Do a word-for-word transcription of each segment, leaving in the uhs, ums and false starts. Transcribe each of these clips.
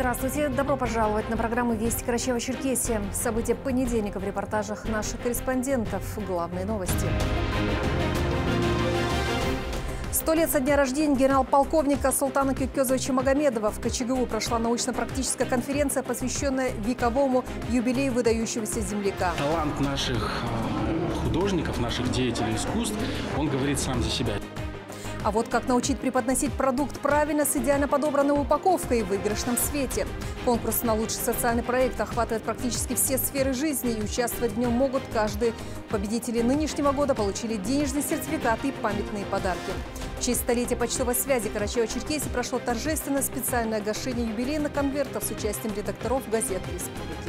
Здравствуйте. Добро пожаловать на программу «Вести Карачаево-Черкесия». События понедельника в репортажах наших корреспондентов. Главные новости. Сто лет со дня рождения генерал-полковника Султана Кёкёзовича Магомедова. В КЧГУ прошла научно-практическая конференция, посвященная вековому юбилею выдающегося земляка. Талант наших художников, наших деятелей искусств, он говорит сам за себя. А вот как научить преподносить продукт правильно с идеально подобранной упаковкой в выигрышном свете. Конкурс на лучший социальный проект охватывает практически все сферы жизни, и участвовать в нем могут каждый. Победители нынешнего года получили денежный сертификат и памятные подарки. В честь столетия почтовой связи Карачаево-Черкесии прошло торжественное специальное гашение юбилейных конвертов с участием редакторов газет республики.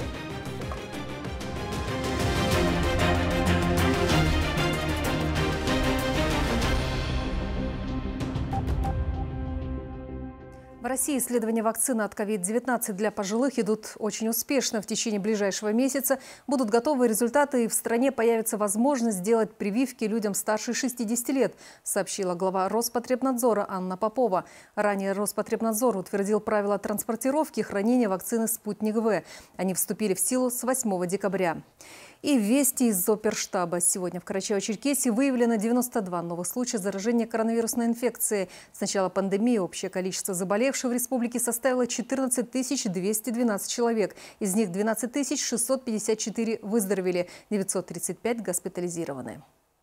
В России исследования вакцины от ковид девятнадцать для пожилых идут очень успешно. В течение ближайшего месяца будут готовы результаты, и в стране появится возможность сделать прививки людям старше шестидесяти лет, сообщила глава Роспотребнадзора Анна Попова. Ранее Роспотребнадзор утвердил правила транспортировки и хранения вакцины «Спутник В». Они вступили в силу с восьмого декабря. И вести из Оперштаба. Сегодня в Карачаево-Черкесии выявлено девяносто два новых случая заражения коронавирусной инфекцией. С начала пандемии общее количество заболевших в республике составило четырнадцать тысяч двести двенадцать человек. Из них двенадцать тысяч шестьсот пятьдесят четыре выздоровели, девятьсот тридцать пять госпитализированы.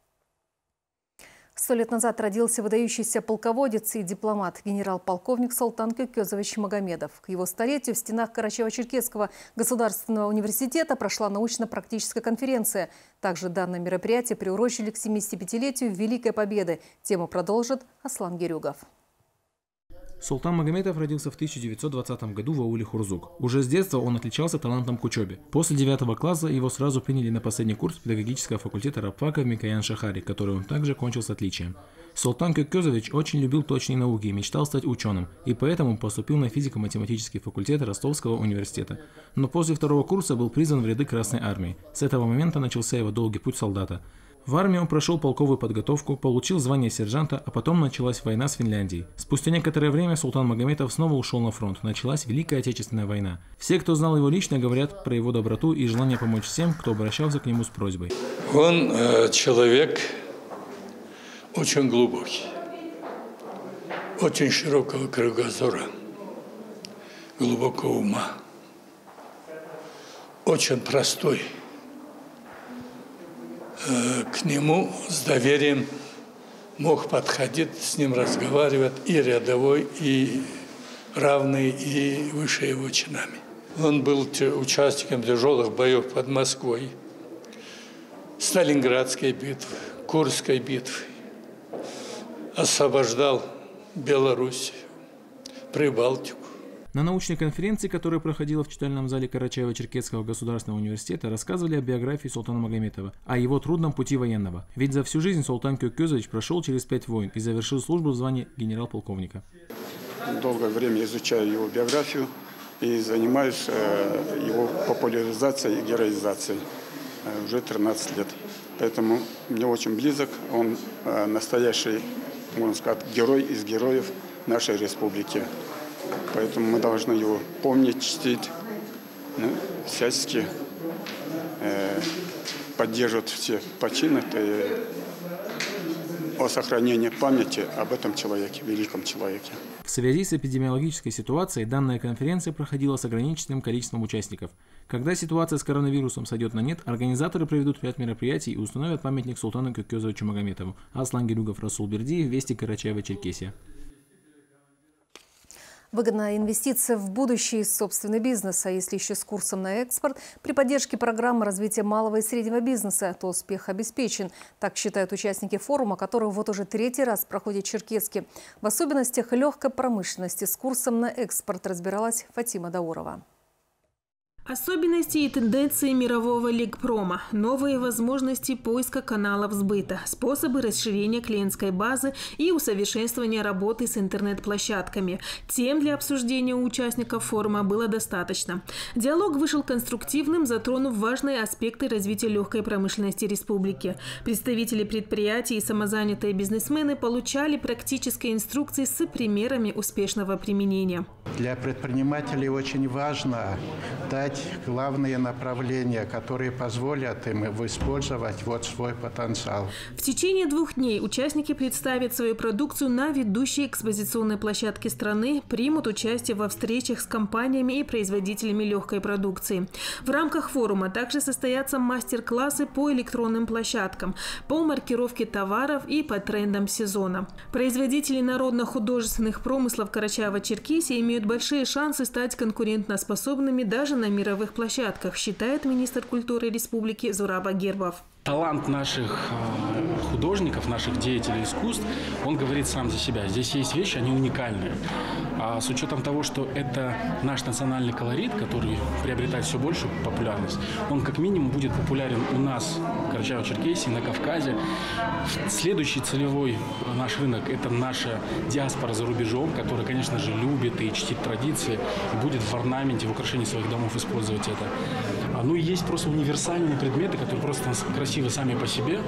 Сто лет назад родился выдающийся полководец и дипломат генерал-полковник Султан Кёкёзович Магомедов. К его столетию в стенах Карачаево-Черкесского государственного университета прошла научно-практическая конференция. Также данное мероприятие приурочили к семидесятипятилетию Великой Победы. Тему продолжит Аслан Герюгов. Султан Магомедов родился в тысяча девятьсот двадцатом году в ауле Хурзук. Уже с детства он отличался талантом к учебе. После девятого класса его сразу приняли на последний курс педагогического факультета рабфака в Микоян-Шахаре, который он также кончил с отличием. Султан Кёкёзович очень любил точные науки и мечтал стать ученым, и поэтому поступил на физико-математический факультет Ростовского университета. Но после второго курса был призван в ряды Красной армии. С этого момента начался его долгий путь солдата. В армии он прошел полковую подготовку, получил звание сержанта, а потом началась война с Финляндией. Спустя некоторое время Султан Магомедов снова ушел на фронт. Началась Великая Отечественная война. Все, кто знал его лично, говорят про его доброту и желание помочь всем, кто обращался к нему с просьбой. Он э, человек очень глубокий, очень широкого кругозора, глубокого ума, очень простой. К нему с доверием мог подходить, с ним разговаривать и рядовой, и равный, и выше его чинами. Он был участником тяжелых боев под Москвой, Сталинградской битвы, Курской битвы, освобождал Белоруссию, Прибалтику. На научной конференции, которая проходила в читальном зале Карачаево-Черкесского государственного университета, рассказывали о биографии Султана Магомедова, о его трудном пути военного. Ведь за всю жизнь Султан Кёкёзович прошел через пять войн и завершил службу в звании генерал-полковника. Долгое время изучаю его биографию и занимаюсь его популяризацией и героизацией уже тринадцать лет. Поэтому мне очень близок, он настоящий, можно сказать, герой из героев нашей республики. Поэтому мы должны его помнить, чтить, ну, всячески э, поддерживать все почины о сохранении памяти об этом человеке, великом человеке. В связи с эпидемиологической ситуацией данная конференция проходила с ограниченным количеством участников. Когда ситуация с коронавирусом сойдет на нет, организаторы проведут ряд мероприятий и установят памятник Султану Кёкёзовичу Магомедову. Аслан Герюгов, Расул Бердиев, Вести Карачаево-Черкесия. Выгодная инвестиция в будущее и собственный бизнес. А если еще с курсом на экспорт, при поддержке программы развития малого и среднего бизнеса, то успех обеспечен. Так считают участники форума, который вот уже третий раз проходит в Черкесске. В особенностях легкой промышленности с курсом на экспорт разбиралась Фатима Даурова. Особенности и тенденции мирового ликпрома, новые возможности поиска каналов сбыта, способы расширения клиентской базы и усовершенствования работы с интернет-площадками. Тем для обсуждения у участников форума было достаточно. Диалог вышел конструктивным, затронув важные аспекты развития легкой промышленности республики. Представители предприятий и самозанятые бизнесмены получали практические инструкции с примерами успешного применения. Для предпринимателей очень важно дать главные направления, которые позволят им использовать вот свой потенциал. В течение двух дней участники представят свою продукцию на ведущей экспозиционной площадке страны, примут участие во встречах с компаниями и производителями легкой продукции. В рамках форума также состоятся мастер-классы по электронным площадкам, по маркировке товаров и по трендам сезона. Производители народно-художественных промыслов Карачаево-Черкесии имеют большие шансы стать конкурентоспособными даже на мировых площадках, считает министр культуры республики Зураб Агирбов. Талант наших художников, наших деятелей искусств, он говорит сам за себя. Здесь есть вещи, они уникальные. А с учетом того, что это наш национальный колорит, который приобретает все большую популярность, он как минимум будет популярен у нас, в Карачаево-Черкесии, на Кавказе. Следующий целевой наш рынок – это наша диаспора за рубежом, которая, конечно же, любит и чтит традиции, и будет в орнаменте, в украшении своих домов использовать это. Ну и есть просто универсальные предметы, которые просто красивы сами по себе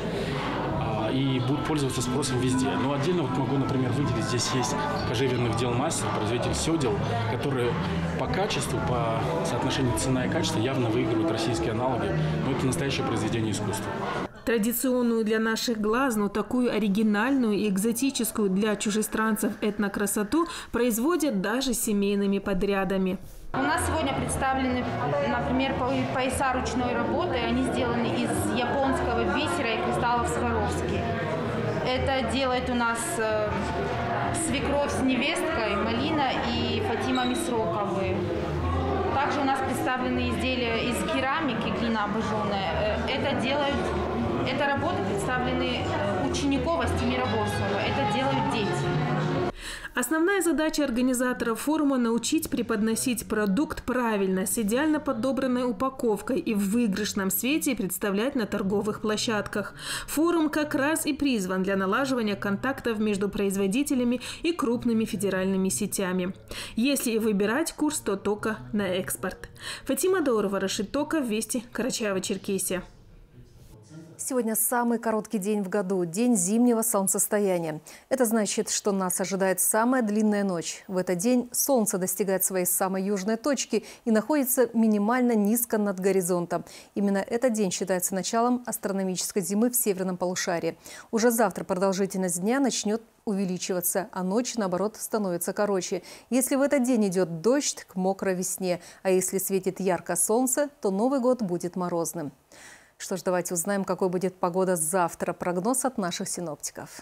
и будут пользоваться спросом везде. Но отдельно вот могу, например, выделить, здесь есть кожевенных дел мастер, производитель седел, которые по качеству, по соотношению цена и качество явно выигрывают российские аналоги. Но это настоящее произведение искусства. Традиционную для наших глаз, но такую оригинальную и экзотическую для чужестранцев этнокрасоту производят даже семейными подрядами. У нас сегодня представлены, например, пояса ручной работы. Они сделаны из японского бисера и кристаллов Сваровски. Это делает у нас свекровь с невесткой Малина и Фатима Мисроковы. Также у нас представлены изделия из керамики, глина обожженная. Это делают, это работы представлены учеников Астемира Борсова. Это делают дети. Основная задача организаторов форума – научить преподносить продукт правильно, с идеально подобранной упаковкой и в выигрышном свете представлять на торговых площадках. Форум как раз и призван для налаживания контактов между производителями и крупными федеральными сетями. Если и выбирать курс, то только на экспорт. Фатима Даурова, Рашид Токов, Вести, Карачаево-Черкесия. Сегодня самый короткий день в году – день зимнего солнцестояния. Это значит, что нас ожидает самая длинная ночь. В этот день солнце достигает своей самой южной точки и находится минимально низко над горизонтом. Именно этот день считается началом астрономической зимы в северном полушарии. Уже завтра продолжительность дня начнет увеличиваться, а ночь, наоборот, становится короче. Если в этот день идет дождь, к мокрой весне, а если светит ярко солнце, то Новый год будет морозным. Что ж, давайте узнаем, какой будет погода завтра. Прогноз от наших синоптиков.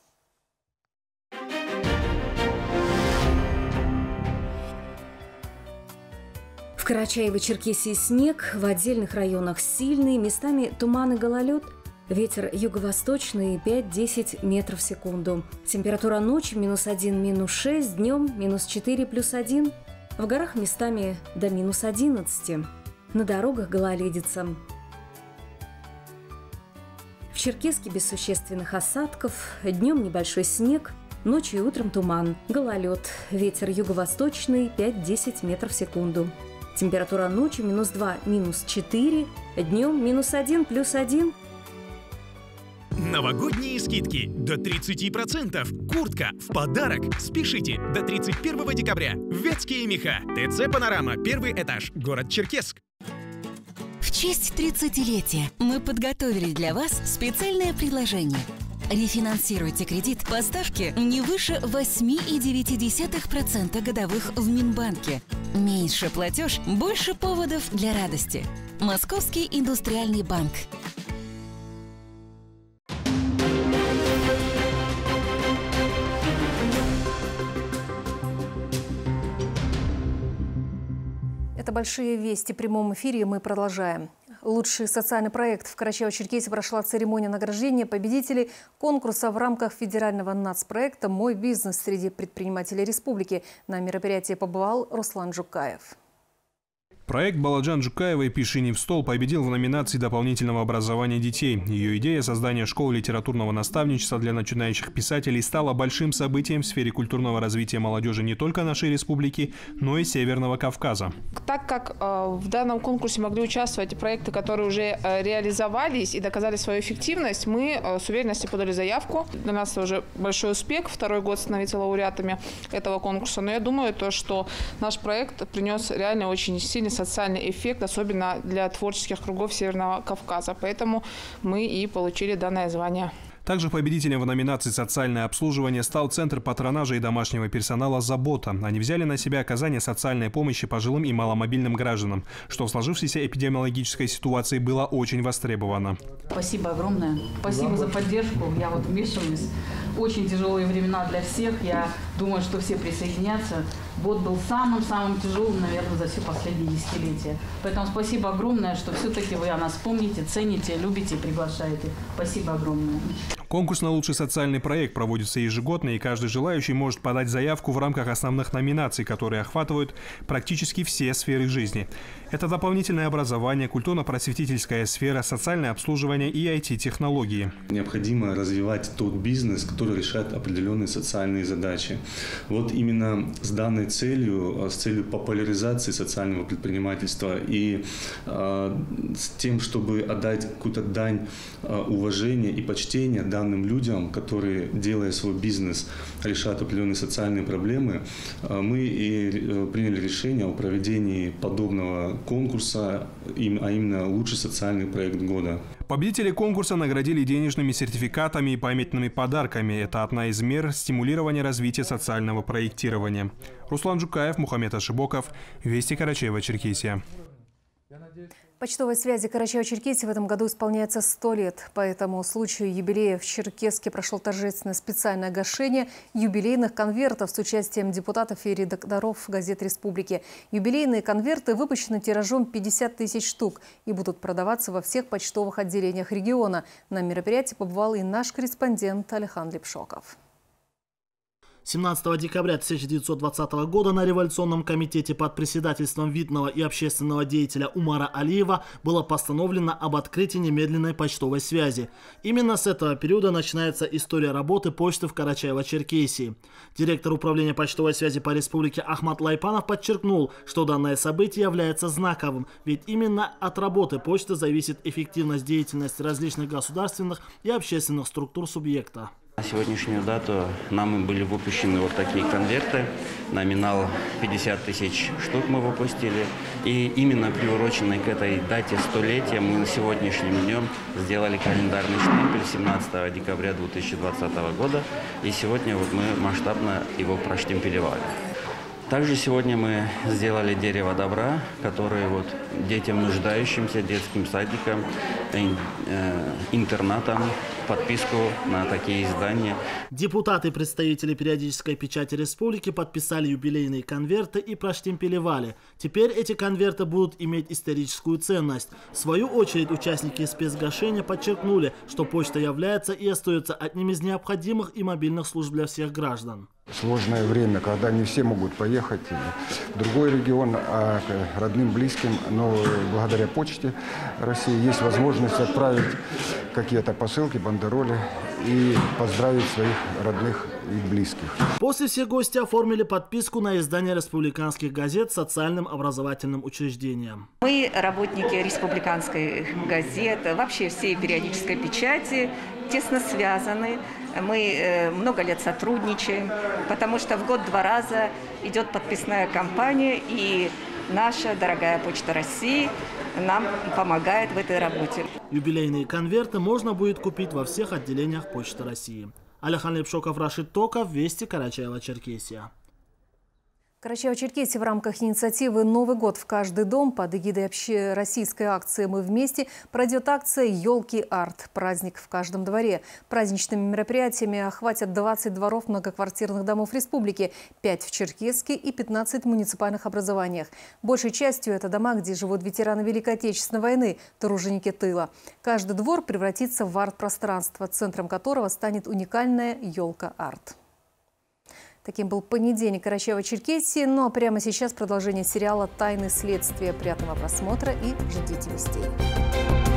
В Карачаево-Черкесии снег, в отдельных районах сильный, местами туман и гололед. Ветер юго-восточный пять-десять метров в секунду. Температура ночи минус один, минус шесть, днем минус четыре, плюс один. В горах местами до минус одиннадцати. На дорогах гололедица. В Черкесске без существенных осадков, днем небольшой снег, ночью и утром туман, гололед, ветер юго-восточный пять-десять метров в секунду. Температура ночью минус два, минус четыре, днем минус один, плюс один. Новогодние скидки до тридцати процентов. Куртка в подарок. Спешите до тридцать первого декабря. Вятские меха. ТЦ «Панорама». Первый этаж. Город Черкесск. В честь тридцатилетия мы подготовили для вас специальное предложение. Рефинансируйте кредит по ставке не выше восемь и девять десятых процента годовых в Минбанке. Меньше платеж, больше поводов для радости. Московский индустриальный банк. Это «Большие вести» в прямом эфире. Мы продолжаем. Лучший социальный проект в Карачаево-Черкесии прошла церемония награждения победителей конкурса в рамках федерального нацпроекта «Мой бизнес» среди предпринимателей республики. На мероприятии побывал Руслан Жукаев. Проект Баладжан Джукаевой «Пиши не в стол» победил в номинации дополнительного образования детей. Ее идея создания школы литературного наставничества для начинающих писателей стала большим событием в сфере культурного развития молодежи не только нашей республики, но и Северного Кавказа. Так как э, в данном конкурсе могли участвовать проекты, которые уже э, реализовались и доказали свою эффективность, мы э, с уверенностью подали заявку. Для нас это уже большой успех, второй год становиться лауреатами этого конкурса. Но я думаю, то, что наш проект принес реально очень сильный социальный эффект, особенно для творческих кругов Северного Кавказа. Поэтому мы и получили данное звание. Также победителем в номинации «Социальное обслуживание» стал Центр патронажа и домашнего персонала «Забота». Они взяли на себя оказание социальной помощи пожилым и маломобильным гражданам, что в сложившейся эпидемиологической ситуации было очень востребовано. Спасибо огромное. Спасибо за поддержку. Я вот вмешиваюсь. Очень тяжелые времена для всех. Я думаю, что все присоединятся. Год был самым-самым тяжелым, наверное, за все последние десятилетия. Поэтому спасибо огромное, что все-таки вы о нас помните, цените, любите и приглашаете. Спасибо огромное. Конкурс на лучший социальный проект проводится ежегодно, и каждый желающий может подать заявку в рамках основных номинаций, которые охватывают практически все сферы жизни. Это дополнительное образование, культурно-просветительская сфера, социальное обслуживание и ай ти-технологии. Необходимо развивать тот бизнес, который решает определенные социальные задачи. Вот именно с данной целью, с целью популяризации социального предпринимательства и э, с тем, чтобы отдать какую-то дань э, уважения и почтения данным людям, которые, делая свой бизнес, решают определенные социальные проблемы, э, мы и э, приняли решение о проведении подобного конкурса, а именно лучший социальный проект года. Победители конкурса наградили денежными сертификатами и памятными подарками. Это одна из мер стимулирования развития социального проектирования. Руслан Джукаев, Мухаммед Ашибоков, Вести, Карачаево-Черкесия. Почтовой связи Карачаево-Черкесии в этом году исполняется сто лет. По этому случаю юбилея в Черкесске прошло торжественное специальное гашение юбилейных конвертов с участием депутатов и редакторов газет республики. Юбилейные конверты выпущены тиражом пятьдесят тысяч штук и будут продаваться во всех почтовых отделениях региона. На мероприятии побывал и наш корреспондент Алихан Лепшоков. семнадцатого декабря тысяча девятьсот двадцатого года на революционном комитете под председательством видного и общественного деятеля Умара Алиева было постановлено об открытии немедленной почтовой связи. Именно с этого периода начинается история работы почты в Карачаево-Черкесии. Директор управления почтовой связи по республике Ахмат Лайпанов подчеркнул, что данное событие является знаковым, ведь именно от работы почты зависит эффективность деятельности различных государственных и общественных структур субъекта. На сегодняшнюю дату нам были выпущены вот такие конверты. Номинал пятьдесят тысяч штук мы выпустили. И именно приуроченной к этой дате столетия мы на сегодняшним днем сделали календарный штемпель семнадцатого декабря две тысячи двадцатого года. И сегодня вот мы масштабно его проштемпелевали. Также сегодня мы сделали дерево добра, которое вот детям нуждающимся, детским садикам, интернатам, подписку на такие издания. Депутаты и представители периодической печати республики подписали юбилейные конверты и проштемпелевали. Теперь эти конверты будут иметь историческую ценность. В свою очередь участники спецгашения подчеркнули, что почта является и остается одним из необходимых и мобильных служб для всех граждан. Сложное время, когда не все могут поехать в другой регион, а к родным, близким, но благодаря почте России есть возможность отправить какие-то посылки, бандероли и поздравить своих родных и близких. После все гости оформили подписку на издание республиканских газет социальным образовательным учреждениям. Мы, работники республиканской газеты, вообще всей периодической печати, тесно связаны. Мы много лет сотрудничаем, потому что в год два раза идет подписная кампания, и наша дорогая Почта России нам помогает в этой работе. Юбилейные конверты можно будет купить во всех отделениях Почты России. Алихан Лепшоков, Рашид Токов, Вести, Карачаево-Черкесия. Карачаево-Черкесии в рамках инициативы «Новый год в каждый дом» под эгидой общероссийской акции «Мы вместе» пройдет акция «Елки-арт» – праздник в каждом дворе. Праздничными мероприятиями охватят двадцать дворов многоквартирных домов республики, пять в Черкесске и пятнадцать в муниципальных образованиях. Большей частью это дома, где живут ветераны Великой Отечественной войны, труженики тыла. Каждый двор превратится в арт-пространство, центром которого станет уникальная елка-арт. Таким был понедельник Карачаево-Черкесии. Ну а прямо сейчас продолжение сериала «Тайны следствия». Приятного просмотра и ждите вестей.